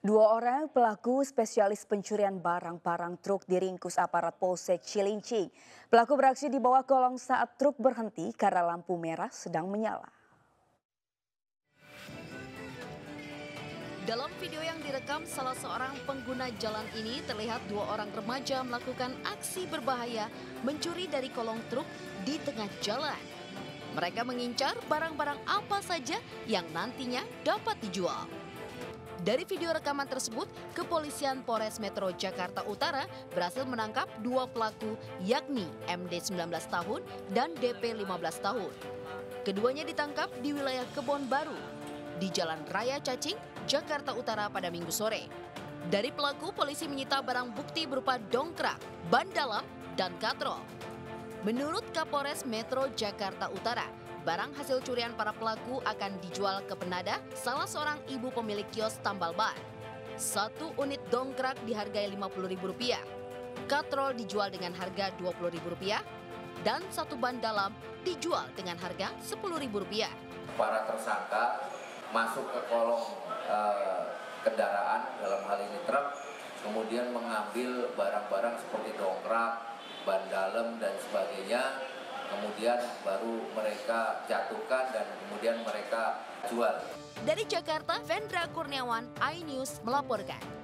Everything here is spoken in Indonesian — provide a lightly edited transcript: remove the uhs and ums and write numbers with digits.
Dua orang pelaku spesialis pencurian barang-barang truk diringkus aparat Polsek Cilincing. Pelaku beraksi di bawah kolong saat truk berhenti karena lampu merah sedang menyala. Dalam video yang direkam salah seorang pengguna jalan ini terlihat dua orang remaja melakukan aksi berbahaya mencuri dari kolong truk di tengah jalan. Mereka mengincar barang-barang apa saja yang nantinya dapat dijual. Dari video rekaman tersebut, Kepolisian Polres Metro Jakarta Utara berhasil menangkap dua pelaku yakni MD 19 tahun dan DP 15 tahun. Keduanya ditangkap di wilayah Kebon Baru, di Jalan Raya Cacing, Jakarta Utara pada Minggu sore. Dari pelaku, polisi menyita barang bukti berupa dongkrak, ban dalam, dan katrol. Menurut Kapolres Metro Jakarta Utara, barang hasil curian para pelaku akan dijual ke penada salah seorang ibu pemilik kios tambal ban. Satu unit dongkrak dihargai Rp50.000, katrol dijual dengan harga Rp20.000, dan satu ban dalam dijual dengan harga Rp10.000. Para tersangka masuk ke kolong kendaraan, dalam hal ini truk, kemudian mengambil barang-barang seperti dongkrak, ban dalam, dan sebagainya. Kemudian baru mereka jatuhkan dan kemudian mereka jual. Dari Jakarta, Vendra Kurniawan, iNews melaporkan.